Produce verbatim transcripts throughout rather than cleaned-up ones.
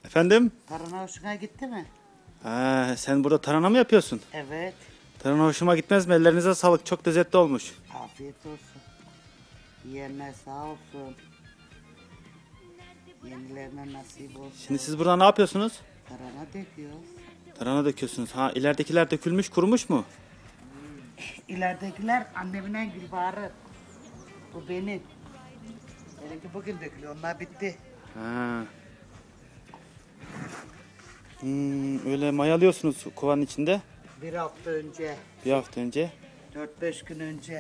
Efendim? Tarhana hoşuna gitti mi? Ha, sen burada tarhana mı yapıyorsun? Evet. Tarhana hoşuma gitmez mi? Ellerinize sağlık. Çok lezzetli olmuş. Afiyet olsun. Yiyenler sağ olsun. Yenilerine nasip olsun. Şimdi siz burada ne yapıyorsunuz? Tarhana döküyoruz. Tarhana döküyorsunuz. Ha, ileridekiler dökülmüş, kurumuş mu? İleridekiler annemin Gülbahar'ı. Bu benim. Benimki bugün dökülüyor. Onlar bitti. Ha. Hmm, öyle mayalıyorsunuz kovanın içinde. Bir hafta önce. Bir hafta önce. Dört beş gün önce.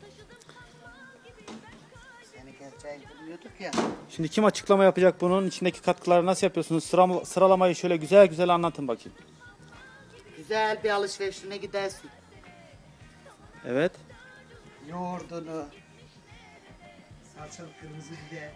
Seni geçen bilmiyorduk ya. Şimdi kim açıklama yapacak bunun? İçindeki katkıları nasıl yapıyorsunuz? Sıra, sıralamayı şöyle güzel güzel anlatın bakayım. Güzel bir alışverişine gidersin. Evet. Yoğurdunu. Salçalı kırmızı biber.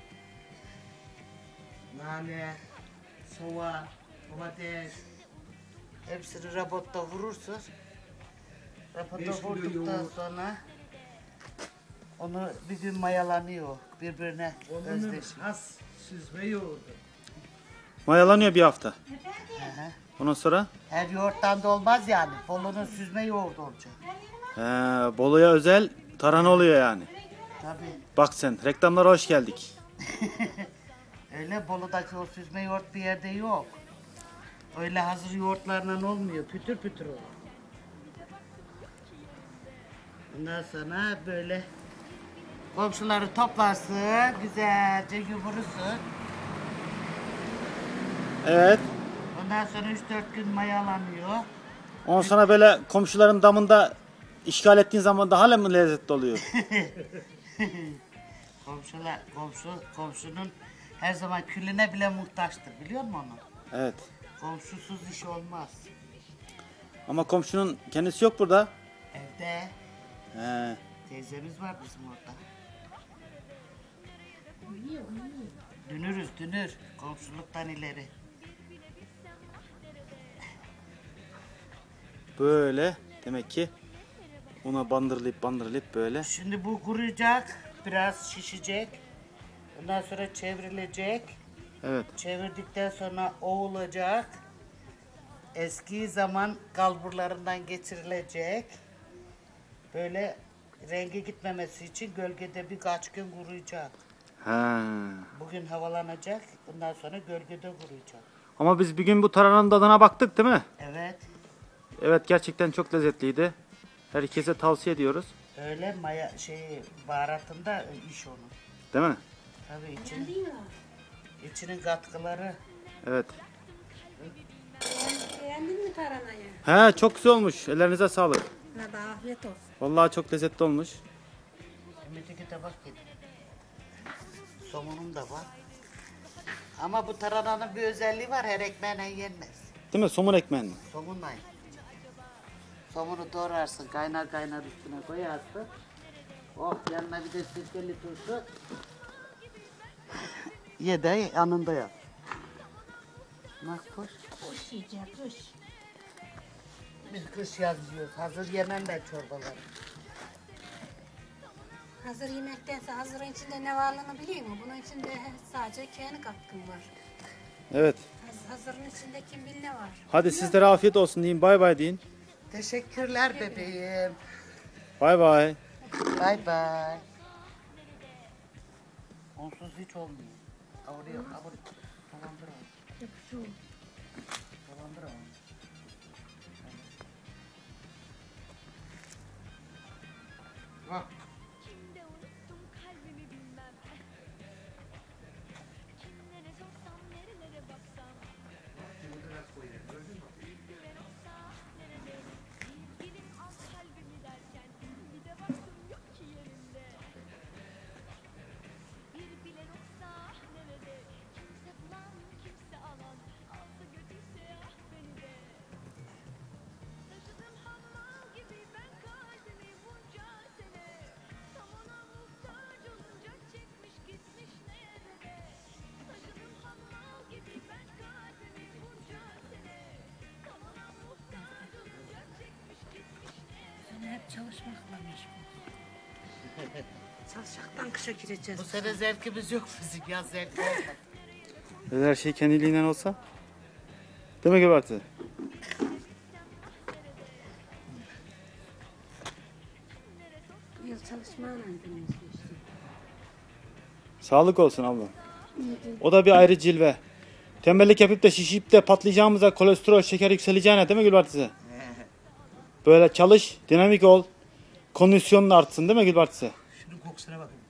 Nane. Soğan. Domates. Hepsini robotta vurursun. Robotta vurduktan sonra onu bir gün mayalanıyor. Birbirine özdeşiyor. Has süzme yoğurdu. Mayalanıyor bir hafta. Hı hı. Ondan sonra? Her yoğurttan da olmaz yani. Bolu'nun süzme yoğurdu olacak. He, Bolu'ya özel tarhana oluyor yani. Tabii. Bak sen, reklamlara hoş geldik. Öyle Bolu'daki o süzme yoğurt bir yerde yok. Öyle hazır yoğurtlarla olmuyor. Pütür pütür olur. Ondan sonra böyle komşuları toplarsın, güzelce yumurursun. Evet. Ondan sonra üç dört gün mayalanıyor. Ondan sonra böyle komşuların damında işgal ettiğin zaman daha mı lezzetli oluyor? Komşular, komşu, komşunun her zaman külüne bile muhtaçtır, biliyor musun onu? Evet. Komşusuz iş olmaz. Ama komşunun kendisi yok burada. Evde He. teyzemiz var bizim orada. Dünürüz, dünür. Komşuluktan ileri. Böyle demek ki una bandırılıp bandırılıp böyle. Şimdi bu kuruyacak, biraz şişecek. Ondan sonra çevrilecek. Evet. Çevirdikten sonra ovulacak. Eski zaman kalburlarından geçirilecek. Böyle rengi gitmemesi için gölgede birkaç gün kuruyacak. Ha. Bugün havalanacak, bundan sonra gölgede kuruyacak. Ama biz bir gün bu tarhananın tadına baktık değil mi? Evet, Evet, gerçekten çok lezzetliydi. Herkese tavsiye ediyoruz. öyle maya şey baharatında iş onun. Değil mi? Tabii içinin, içinin katkıları. Evet. Beğendin mi tarhanayı? He, çok güzel olmuş. Ellerinize sağlık. Sana da afiyet olsun. Vallahi çok lezzetli olmuş. Ümit'e tabak yedim. Somunum da var. Ama bu tarhananın bir özelliği var, her ekmeğine yenmez. Değil mi? Somun ekmeğini. Somunla yenir. Somunu doğrarsın, kaynar kaynar üstüne koyarsın. Oh, yanına bir de sirkeli turşu. Ye de yanında yap. Bak koş. Hoş yiyeceğim, hoş. Biz kış yazıyoruz, hazır yemem çorbaları. Hazır yemektense hazırın içinde ne varlığını biliyor musun? Bunun içinde sadece kendi katkım var. Evet. Haz- Hazırın içinde kim bilir ne var. Hadi sizlere afiyet olsun deyin. Bay bay deyin. Teşekkürler bebeğim. Bay bay. Bay bay. Onsuz hiç olmuyor. Oraya, oraya. Dolandır onu. Yapışıyor. Dolandır onu. Bak. İçimde unuttum kalbimi bilmem. Kimlere sorsam nerelere baksam. Güven olsa nerede? Sevgilim al kalbimi derken bir de baktım yok ki yerinde. Bir bilen olsa nerede? Kimse bulan kimse alan. Alsa götürse ah beni de. Taşıdım hammal gibi ben kalbimi bunca sene. Tam ona muhtaç olunca çekmiş gitmiş nerede? Taşıdım hammal gibi ben kalbimi bunca sene. Tam ona muhtaç olunca çekmiş gitmiş nerede? Sen hep çalışmakla meşgul. Çalışacaktan kışa gireceğiz. Bu sene zevkimiz yok bizim, yaz zevki olmadı. Öyle her şey kendiliğinden olsa. Değil mi Gülbartı? Bu yıl çalışmayla günümüz geçti. Sağlık olsun abla. O da bir ayrı cilve. Tembellik yapıp da şişip de patlayacağımıza kolesterol, şeker yükseleceğine değil mi Gülbartı? Böyle çalış, dinamik ol. Kondisyonun artsın değil mi Gülbartı? Şunun kokusuna bakın.